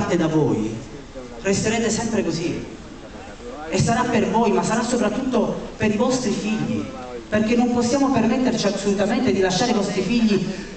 parte da voi, resterete sempre così. E sarà per voi, ma sarà soprattutto per i vostri figli, perché non possiamo permetterci assolutamente di lasciare i vostri figli